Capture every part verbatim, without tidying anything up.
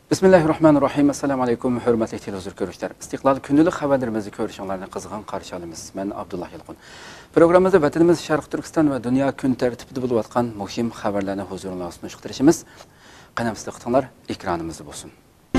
Bismillahirrahmanirrahim. Assalamu alaykum, hurmatli televizor ko'ruvchilar. Istiqlol kunlik xabarlarimizni ko'rishinglarni qizg'in qarshi olamiz. Men Abdullah Yilqun. Programmamizda vatanimiz Sharq Turkiston va dunyo kun tartibida bo'lib o'tgan muhim xabarlarni huzuringizga sunishtirishimiz. Qanamizda qitinglar, ekranimizda bo'lsin.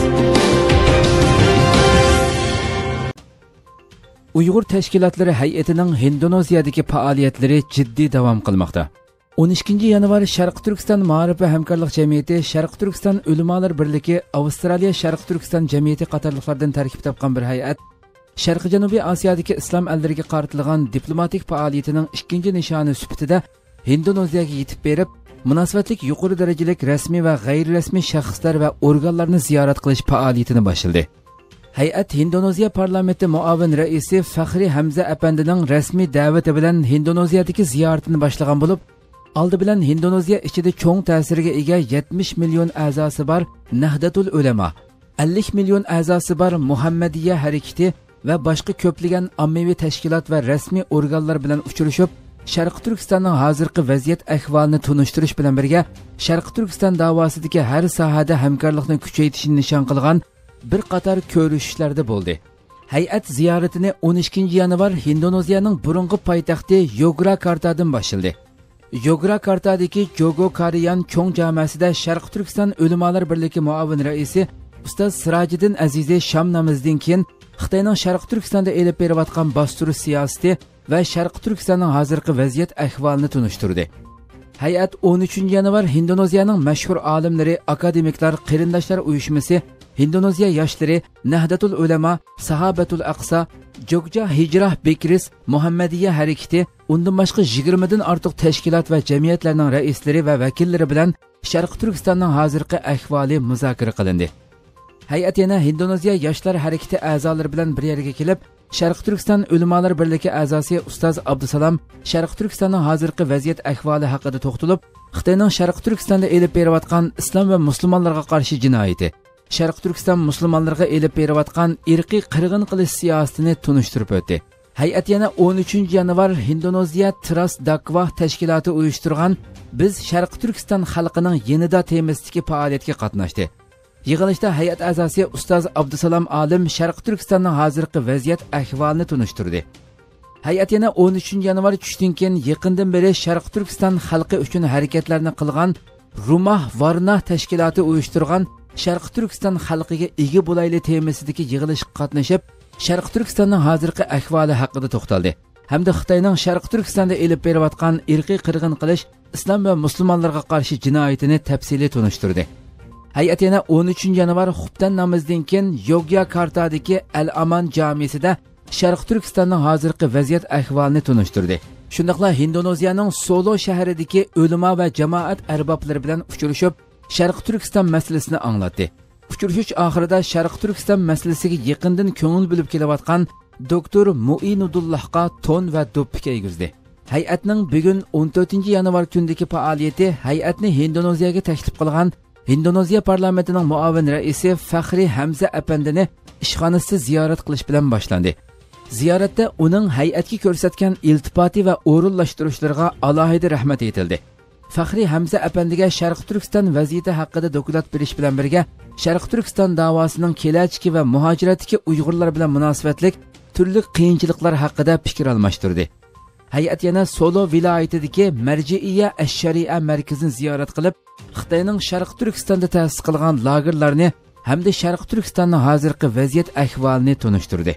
Uyg'ur tashkilotlari hay'atining Indoneziyadagi faoliyatlari jiddiy davom qilmoqda. o'n ikkinchi yanvar Sharq Turkiston Ma'rif va hamkorlik jamiyati, Sharq Turkiston ulamolar birligi, Avstraliya Sharq Turkiston jamiyati qatorliqlardan tarkib topgan bir hay'at Sharq Janubiy Osiyodagi islom ellariga qaratilgan diplomatik faoliyatining ikkinchi nishoni sifatida Indoneziyaga yetib berib, munosabatlik yuqori darajalik rasmiy va g'ayri-rasmiy shaxslar va organlarni ziyorat qilish faoliyatini boshladi. Hay'at Indoneziya parlamenti muavin raisi Faxri Hamza apandining rasmiy da'vati bilan Indoneziyadagi ziyoratini boshlagan bo'lib, oldi bilan Indoneziya ichida cho'ng ta'siriga ega yetmish million a'zosi bor Nahdatul Ulama, ellik million a'zosi bor Muhammadiya harakati va boshqa ko'plagan ommaviy tashkilot va rasmiy organlar bilan uchrashib, Sharq Turkistonning hozirgi vaziyat ahvolini tunishtirish bilan birga Sharq Turkiston da'vosidagi har sohada hamkorlikni kuchaytirishni nishon qilgan bir qator ko'rishishlarda bo'ldi. Hay'at ziyoratini o'n ikkinchi yanvar Indoneziyaning burungi poytaxti Yogyakartadan boshladi. Yogyakartadagi Jogo Kariyan cho'ng jamoasida Sharq Turkiston ulamolar birligi muavin raisi ustoz Sirajiddin Azizi shom namozidan keyin Xitoyning Sharq Turkistonda elib berayotgan bostirish siyosati va Sharq Turkistonning hozirgi vaziyat ahvolini tunishtirdi. Hay'at o'n uchinchi yanvar Indoneziyaning mashhur olimlari, akademiklar, qarindoshlar uyushmasi, Indoneziya yoshlari, Nahdatul Ulama, Sahabatul Aqsa, Jogja Hijrah Bekris, Muhammadiya harakati, undan boshqa yigirma dan ortiq tashkilot va jamiyatlarning raislari va vakillari bilan Sharq Turkistonning hozirgi ahvoli muzokara qilindi. Hay'at yana Indoneziya yoshlar harakati a'zolari bilan bir yerga kelib, Sharq Turkiston ulamolar birligi a'zosi ustoz Abdusalom Sharq Turkistonning hozirgi vaziyat ahvoli haqida to'xtalib, Xitoyning Sharq Turkistonda elib berayotgan islom va musulmonlarga qarshi jinoyati, Sharq Turkiston musulmonlarga elib berayotgan irqiy qirg'in qilish siyosatini tunishtirib o'tdi. Hay'at yana o'n uchinchi yanvar Indoneziya Trust Dakwah tashkiloti uyushtirgan Biz Sharq Turkiston xalqining yenida temasidagi faoliyatga qatnashdi. Yig'ilishda hay'at a'zosi ustoz Abdusalom olim Sharq Turkistonning hozirgi vaziyat ahvolini tunishtirdi. Hay'at yana o'n uchinchi yanvar tushdan keyin yaqindan beri Sharq Turkiston xalqi uchun harakatlarni qilgan Rumah Varna tashkiloti uyushtirgan Sharq Turkiston xalqiga ega bo'layli temasidagi yig'ilishga qatnashib, Sharq Turkistonning hozirgi ahvoli haqida to'xtaldi. Hamda Xitoyning Sharq Turkistonda elib berayotgan irqiy qirg'in qilish, islom va musulmonlarga qarshi jinoyatini tafsili tunishtirdi. Hay'at yana o'n uchinchi yanvar xubtan namozidan keyin Yogyakartadagi Al-Aman jamisida Sharq Turkistonning hozirgi vaziyat ahvolini tunishtirdi. Shundaqla Indoneziyaning Solo shahridagi ulamo va jamoat arboblari bilan uchrashib, Sharq Turkiston masalasini anglatdi. Uchrashuv oxirida Sharq Turkiston masalasiga yaqindan ko'ngil bo'lib kelayotgan doktor Muinuddullohga ton va do'ppi kiygizdi. Hay'atning bugun o'n to'rtinchi yanvar kundagi faoliyati hay'atni Indoneziyaga taklif qilgan Indoneziya parlamentining muavin raisi Faxri Hamza apandini ishxonasida ziyorat qilish bilan boshlandi. Ziyoratda uning hay'atga ko'rsatgan iltifoti va o'rinlashtirishlarga alohida rahmat aytildi. Faxri Hamza apandiga Sharq Turkiston vaziyati haqida doklad berish bilan birga Sharq Turkiston davosining kelajagi va muhojiratdagi Uyg'urlar bilan munosabatlik turli qiyinchiliklar haqida fikr almashtirdi. Hay'at yana Solo viloyatidagi Marjiiya ash-Shari'a markazini ziyorat qilib, Xitoyning Sharq Turkistonda ta'sis qilgan lagerlarni hamda Sharq Turkistonning hozirgi vaziyat ahvolini tunishtirdi.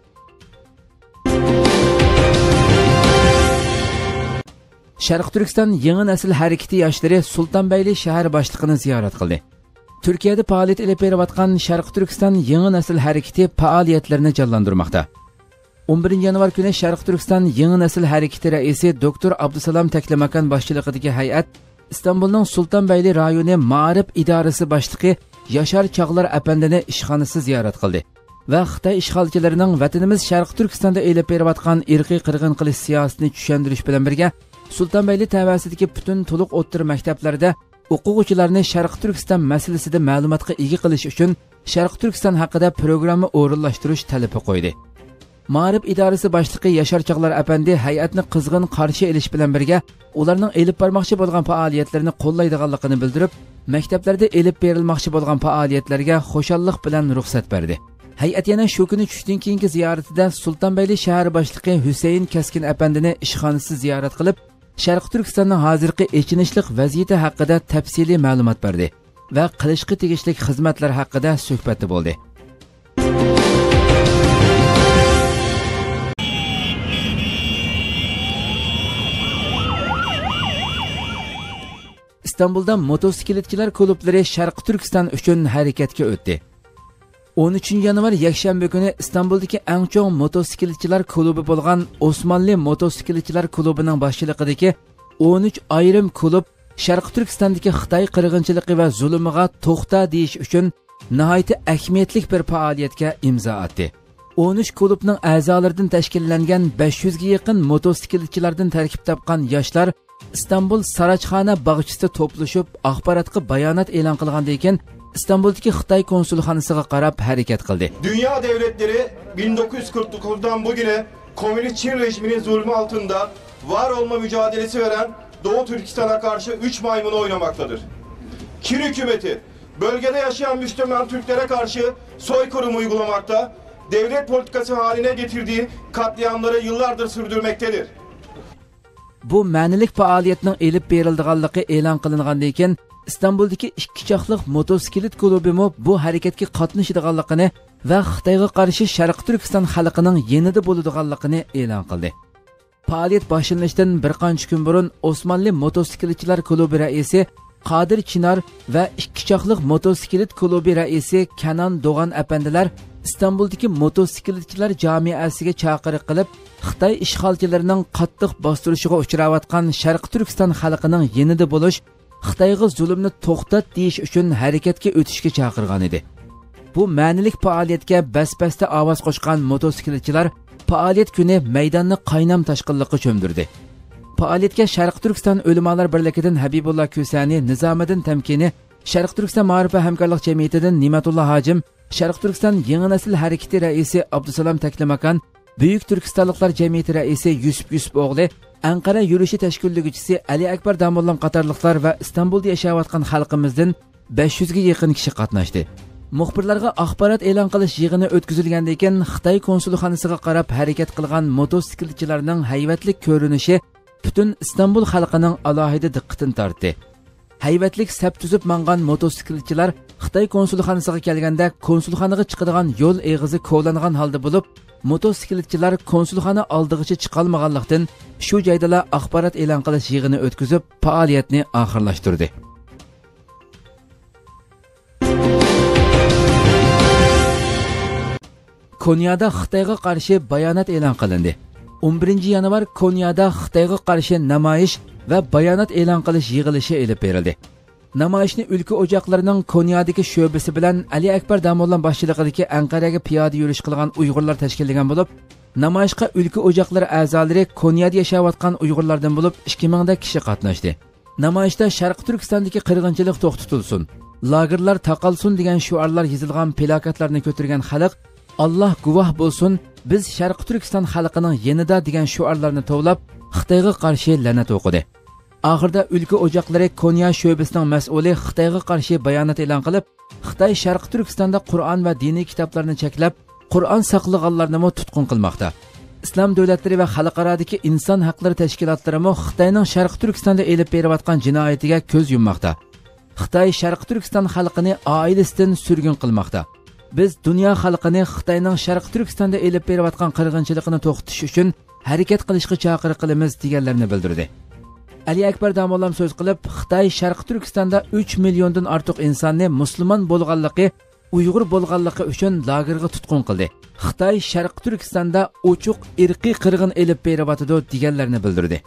Sharq Turkiston yangi nasl harakati yoshlari Sultonbayli shahar boshlig'ini ziyorat qildi. Turkiyada faoliyat olib berayotgan Sharq Turkiston yangi nasl harakati faoliyatlarini jonlantirmoqda. o'n birinchi yanvar kuni Sharq Turkiston yangi nasl harakati raisi doktor Abdusalom Taklamakan boshchiligidagi hay'at Istanbulning Sultonbayli rayoni Ma'rif idorasi boshlig'i Yashar Chog'lar apandini ishxonasida ziyorat qildi va Xitoy ishg'olchilarining vatanimiz Sharq Turkistonda elib berayotgan irqiy qirg'in qilish siyosatini tushuntirish bilan birga Sultonbayli tavasidagi butun to'liq o'rta maktablarda o'quvchilarni Sharq Turkiston masalasida ma'lumotga ega qilish uchun Sharq Turkiston haqida programma o'rinlashtirish talabi qo'ydi. Ma'rif idorasi boshlig'i Yashar Chog'lar apandi hay'atni qizg'in qarshi olish bilan birga ularning elib bormoqchi bo'lgan faoliyatlarini qo'llaydiganligini bildirib, maktablarda elib berilmoqchi bo'lgan faoliyatlarga xo'shallik bilan ruxsat berdi. Hay'at yana shu kuni tushdan keyingi ziyoratida Sultonbeyli shahar boshlig'i Husayn Kaskin apandini ishxonasi ziyorat qilib, Sharq Turkistonning hozirgi echinishlik vaziyati haqida tafsiliy ma'lumot berdi va qilishga tegishli xizmatlar haqida suhbatda bo'ldi. İstanbulda motosikletchilar klublari Sharq Turkiston uchun harakatga o'tdi. o'n uchinchi yanvar yakshanba kuni İstanbuldagi eng chong motosikletchilar klubi bo'lgan Osmonli motosikletchilar klubining boshchiligidagi o'n uch ayrim klub Sharq Turkistondagi Xitoy qirg'inchiligi va zulmiga to'xta deyish uchun nihoyat ahamiyatli bir faoliyatga imzo atdi. o'n uch klubning a'zolaridan tashkillangan besh yuz ga yaqin motosikletchilardan tarkib topgan yoshlar İstanbul Sarajxona bog'chisida to'plashib axborotga bayonot e'lon qilgandan keyin İstanbul'daki Xitoy konsulxonasiga qarab harakat qildi. Dünya devletleri bin dokuz yüz kırk dokuzdan bugüne komünist Çin rejiminin zulmü altında var olma mücadelesi veren Doğu Türkistan'a karşı üç maymunu oynamaktadır. Çin hükümeti bölgede yaşayan Müslüman Türklere karşı soykırım uygulamakta, devlet politikası haline getirdiği katliamları yıllardır sürdürmektedir. Bu ma'nilik faoliyatning elib berildiganligi e'lon qilingandan keyin İstanbul'daki ikki chaqliq motosiklet klubimi bu harakatga qatnashadiganligini va Xitoyga qarshi Sharq Turkiston xalqining yenida bo'ladiganligini e'lon qildi. Faoliyat boshlanishidan bir qancha kun burun Osmonli motosikletchilar klubi raisi Qodir Chinar va ikki chaqliq motosiklet klubi raisi Kanon Doğan apandilar İstanbul'daki motosikletchilar jamiyasiga chaqiriq qilib, Xitoy ishg'olchilarining qattiq bostirishiga uchrayotgan Sharq Turkiston xalqining yenida bo'lish, Xitoyga zulmni to'xtat deyish uchun harakatga o'tishga chaqirgan edi. Bu ma'nilik faoliyatga bas-basda ovoz qo'shgan motosikletchilar faoliyat kuni maydonni qaynam tashqinlikqa cho'mdirdi. Faoliyatga Sharq Turkiston ulamolar birligidan Habibullah Kusani, Nizomiddin Tamkini, Sharq Turkiston ma'rif va hamkorlik jamiyatidan Nimatullah Hojim, Sharq Turkiston yangi nasl harakati raisi Abdusalom Taklimakan, Buyuk Turkistonliklar jamiyati raisi Yusuf Yusuf o'g'li, Ankara yurishi tashkillovchisi Ali Akbar Damollan qatorliqlar va İstanbulda yashayotgan xalqimizdan besh yuz ga yaqin kishi qatnashdi. Muxbirlarga axborot e'lon qilish yig'ini o'tkazilgandan keyin Xitoy konsulxonasiga qarab harakat qilgan motosikletchilarning hayvatlik ko'rinishi butun İstanbul xalqining alohida diqqatini tortdi. Hayvatlik sap tuzib mangan motosikletchilar Xitoy konsulxonasiga kelganda konsulxonaga chiqadigan yo'l eg'izi ko'langan holda bo'lib, motosikletchilar konsulxona oldigacha chiqolmaganlikdan shu joyda axborot e'lon qilish yig'ini o'tkazib, faoliyatni oxirlashtirdi. Konyada Xitoyga qarshi bayonot e'lon qilindi. o'n birinchi yanvar Konyada Xitoyga qarshi namoyish va bayonot e'lon qilish yig'ilishi elib berildi. Namoyishni Ulka o'joqlarining Konyadagi sho'basi bilan Ali Akbar Damollan boshchiligidagi Anqaraga piyoda yurish qilgan Uyg'urlar tashkillagan bo'lib, namoyishga Ulka o'joqlari a'zolari Konyada yashayotgan Uyg'urlardan bo'lib ikki ming dak kishi qatnashdi. Namoyishda Sharq Turkistondagi qirg'inchilik to'xtatilsin, lagerlar taqalsin degan shiorlar yozilgan plakatlarni ko'targan xalq Alloh guvoh bo'lsin, biz Sharq Turkiston xalqining yenida degan shiorlarni tovlab Xitoyga qarshi la'nat o'qidi. Oxirida Ulka o'joqlari Konya sho'basining mas'uli Xitoyga qarshi bayonot e'lon qilib, Xitoy Sharq Turkistonda Qur'on va diniy kitoblarni cheklab, Qur'on saqlaganlarni mo tutqun qilmoqda. Islom davlatlari va xalqarodagi inson haqlari tashkilotlari mo Xitoyning Sharq Turkistonda elib berayotgan jinoyatiga ko'z yummoqda. Xitoy Sharq Turkiston xalqini oilasidan surgun qilmoqda. Biz dunyo xalqini Xitoyning Sharq Turkistonda elib berayotgan qirg'inchilikni to'xtatish uchun harakat qilishga chaqiriq qilamiz deganlarini bildirdi. Ali Akbar Damollan so'z qilib, Xitoy Sharq Turkistonda uch milliondan ortiq insonni musulmon bo'lganligi, Uyg'ur bo'lganligi uchun lagerga tutqun qildi. Xitoy Sharq Turkistonda ochiq irqiy qirg'in elib berayotdi deganlarini bildirdi.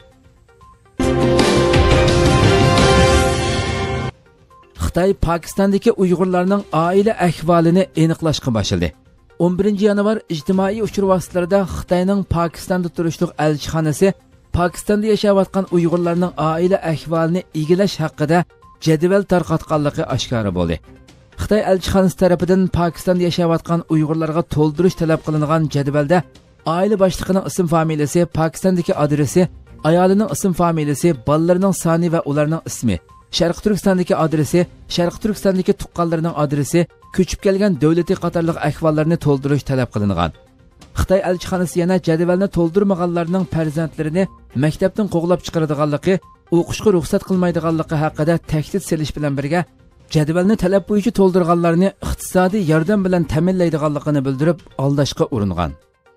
Xitoy Pokistondagi Uyg'urlarning oila ahvolini aniqlashga boshladi. o'n birinchi yanvar ijtimoiy uchur vositalarida Xitoyning Pokistonda turishliq elchixonasi Pokistonda yashayotgan Uyg'urlarning oila ahvolini egilash haqida jadval tarqatganligi oshkora bo'ldi. Xitoy elchixonasi tomonidan Pokistonda yashayotgan Uyg'urlarga to'ldirish talab qilingan jadvalda oila boshlig'ining ism familiyasi, Pokistondagi adresi, ayolining ism familiyasi, bolalarining soni va ularning ismi, Sharq Turkistondagi adresi, Sharq Turkistondagi tuqqanlarning adresi, ko'chib kelgan davlatiy qatorliq ahvollarni to'ldirish talab qilingan. Xitoy elchixonasi yana jadvalni to'ldirmaganlarning farzandlarini maktabdan qo'g'lab chiqaradiganligi, o'qishga ruxsat qilmaydiganligi haqida tahdid selish bilan birga jadvalni talab bo'yicha to'ldirganlarni iqtisodiy yordam bilan ta'minlaydiganligini bildirib, aldashga uringan.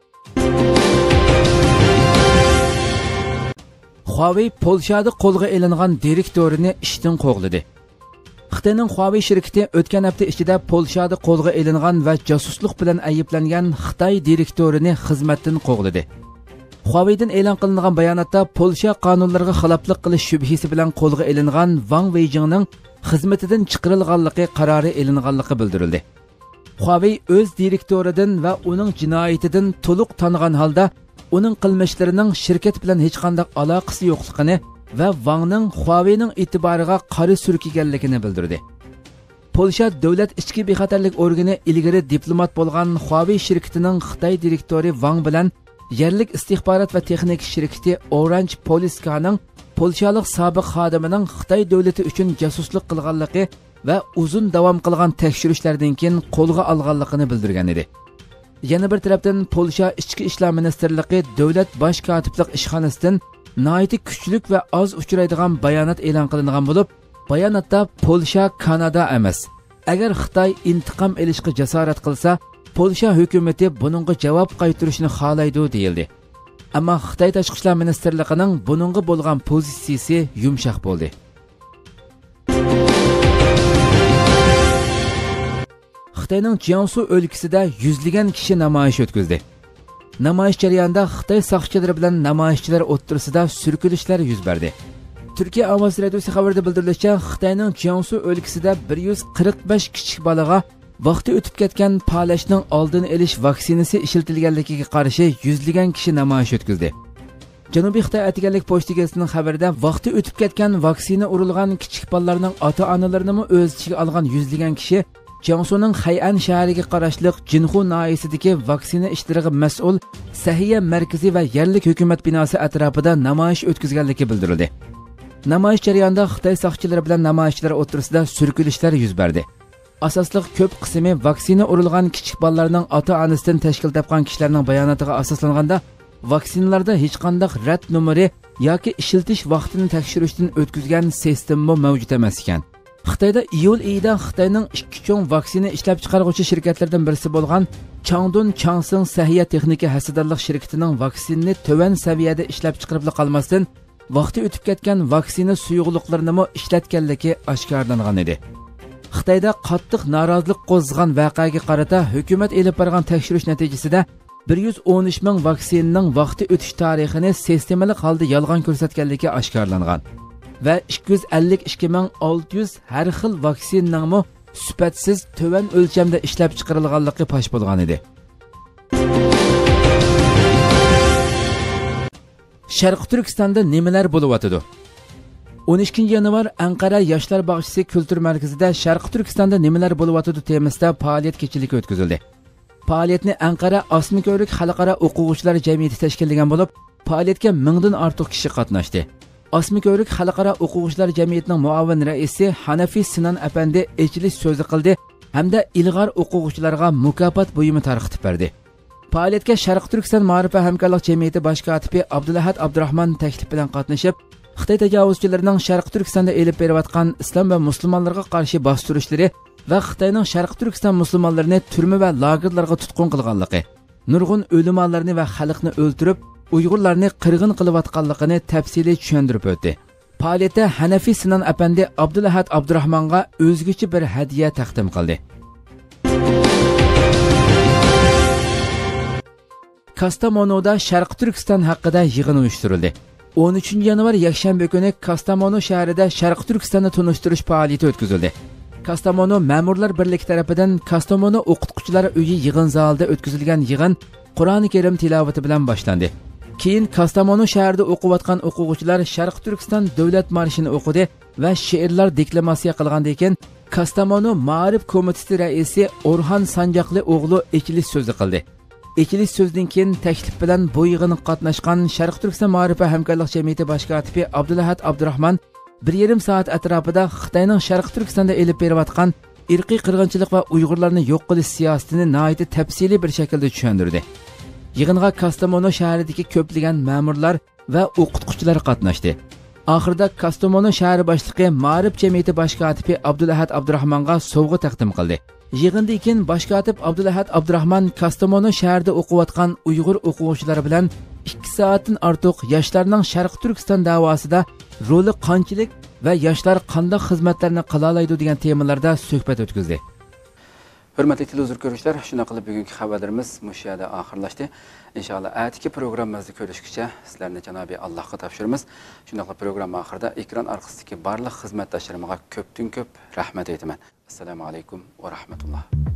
Huawei Polshada qo'lga olingan direktorini ishdan qo'g'ladi. Xitoyning Huawei shirkati o'tgan hafta ichida Polshada qo'lga olingan va josuslik bilan ayblangan Xitoy direktorini xizmatdan qo'g'ladi. Huawei'dan e'lon qilingan bayonotda Polsha qonunlariga xiloflik qilish shubhasi bilan qo'lga olingan Wang Weijingning xizmatidan chiqarilganligi qarori e'linganligi bildirildi. Huawei o'z direktoridan va uning jinoyatidan to'liq tanigan holda uning qilmishlarining shirkat bilan hech qanday aloqasi yo'qligini va Wangning Huawei'ning e'tiboriga qari surkiganligini bildirdi. Polsha davlat ichki bexatarlik organi ilgari diplomat bo'lgan Huawei shirkatining Xitoy direktori Wang bilan yerlik istixborot va texnik shirkati Orange Polskaning Polshalik sobiq xodimining Xitoy davlati uchun jasuslik qilganligi va uzun davom qilgan tekshirishlardan keyin qo'lga olganligini bildirgan edi. Yana bir tarafdan Polsha ichki ishlar ministrligi davlat bosh kotiblik ishxonasidan nihoyatda kuchlik va oz uchraydigan bayonot e'lon qilingan bo'lib, bayonotda Polsha Kanada emas. Agar Xitoy intiqom olishga jasorat qilsa, Polsha hukumati buningga javob qaytarishni xohlaydi deyildi. Ammo Xitoy tashqi ishlar ministrligining buningga bo'lgan pozitsiyasi yumshoq bo'ldi. Xitoyning Jiangsu o'lkasida yuzlagan kishi namoyish o'tkazdi. Namoyish jarayonida Xitoy soqchilari bilan namoyishchilar o'rtasida surkilishlar yuz berdi. Turkiya Ovoz radiosi xabarida bildirilishicha, Xitoyning Jiangsu o'lkasida bir yuz qirq besh kichik bolaga vaqti o'tib ketgan palashning oldini olish vaksinasi ishlatilganligiga qarshi yuzlagan kishi namoyish o'tkazdi. Janubiy Xitoy atiganlik pochtagasining xabarida vaqti o'tib ketgan vaksina urilgan kichik bolalarning ota-onalarini o'z ichiga olgan yuzlagan kishi Jiangsuning Xay'an shahriga qarashli Jinhu noyasidagi vaksina ishlariga mas'ul Sahiya markazi va yerlik hukumat binosi atrofida namoyish o'tkazganligi bildirildi. Namoyish jarayonida Xitoy soqchilari bilan namoyishchilar o'rtasida surkilishlar yuz berdi. Asosliq ko'p qismi vaksina urilgan kichik bolalarning ota-onasidan tashkil topgan kishilarning bayonotiga asoslanganda vaksinalarda hech qanday rad nomeri yoki ishiltish vaqtini tekshirishdan o'tkazgan sistema mavjud emas ekan. Xitoyda iyul oyida Xitoyning ikki cho'ng vaksina ishlab chiqaruvchi shirkatlardan birisi bo'lgan Changdun Changsing Sahiya texnika hassadorlik shirkatining vaksinani to'van saviyada ishlab chiqarib qolmasdan vaqti o'tib ketgan vaksina suyuqliklarini ishlatganligi oshkorlangan edi. Xitoyda qattiq norozilik qo'zg'agan voqeaga qarata hukumat elib borgan tekshirish natijasida bir yuz o'n uch ming vaksinaning vaqti o'tish tarixini sistemalik holda yolg'on ko'rsatganligi oshkorlangan va ikki yuz ellik ikki ming olti yuz har xil vaksinaning sifatsiz to'van o'lchamda ishlab chiqarilganligi fosh bo'lgan edi. Sharq Turkistonda nimalar bo'layotdi? o'n ikkinchi yanvar Anqara yoshlar bog'chisi kultur markazida Sharq Turkistonda nimalar bo'layotdi temasida faoliyat kechiligi o'tkazildi. Faoliyatni Anqara Osmikörik xalqaro o'quvchilar jamiyati tashkillagan bo'lib, faoliyatga mingdan ortiq kishi qatnashdi. Osmikörik xalqaro o'quvchilar jamiyatining muavin raisi Hanafi Sinan apandi echilish so'zi qildi hamda ilg'or o'quvchilarga mukofot buyumi tarqatib berdi. Faoliyatga Sharq Turkiston ma'rifa hamkorlik jamiyati bosh kotibi Abdulahat Abdurahmon taklif bilan qatnashib, Xitoy tajovuzchilarining Sharq Turkistonda elib berayotgan islom va musulmonlarga qarshi bostirishlari va Xitoyning Sharq Turkiston musulmonlarini turma va lagerlarga tutqun qilganligi, nurg'un o'limalarni va xalqni o'ltirib, Uyg'urlarni qirg'in qilayotganligini tafsiliy tushuntirib o'tdi. Faoliyatda Hanafi Sinan apandi Abdulahat Abdurahmonga o'zgacha bir hadiya taqdim qildi. Kastamonuda Sharq Turkiston haqida yig'in uyushtirildi. o'n uchinchi yanvar yakshanba kuni Kastamonu shahrida Sharq Turkistonni tunishtirish faoliyati o'tkazildi. Kastamonu ma'murlar birligi tomonidan Kastamonu o'qituvchilar uyi yig'in zalida o'tkazilgan yig'in Qur'oni Karim tilovati bilan boshlandi. Keyin Kastamonu shahrida o'qiyotgan o'quvchilar Sharq Turkiston davlat marshini o'qidi va she'rlar deklamasiya qilgandan keyin Kastamonu ma'rif komiteti raisi Orhan Sanjaqli o'g'li ekilish so'zi qildi. Ekilish so'zidan keyin taklif bilan bu yig'inga qatnashgan Sharq Turkiston ma'rifa hamkorlik jamiyati bosh kotibi Abdulahat Abdurahmon bir yarim soat atrofida Xitoyning Sharq Turkistonda elib berayotgan irqiy qirg'inchilik va Uyg'urlarni yo'q qilish siyosatini nihoyat tafsiliy bir shaklda tushuntirdi. Yig'inga Kastamonu shahridagi ko'plagan ma'murlar va o'qituvchilar qatnashdi. Oxirida Kastamonu shahri boshlig'i Ma'rif jamiyati bosh kotibi Abdulahad Abdurahmonga sovg'a taqdim qildi. Yig'indan keyin bosh kotib Abdulahad Abdurahmon Kastamonu shahrida o'qiyotgan Uyg'ur o'quvchilari bilan ikki soatdan ortiq yoshlarning Sharq Turkiston davosida roli qanchalik va yoshlar qanday xizmatlarni qila oladi degan temalarda suhbat o'tkazdi. Hurmatli televizor ko'ruvchilar, shuna qilib bugungi xabarlarimiz mushada oxirlashdi. Inshaalloh atiki programmamizni ko'rishgacha sizlarni janobi Allohga topshiramiz. Shuna qilib programma oxirida ekran orqasidagi barliq xizmatdoshlarimga ko'pdan ko'p rahmat aytaman. Assalomu alaykum va rahmatulloh.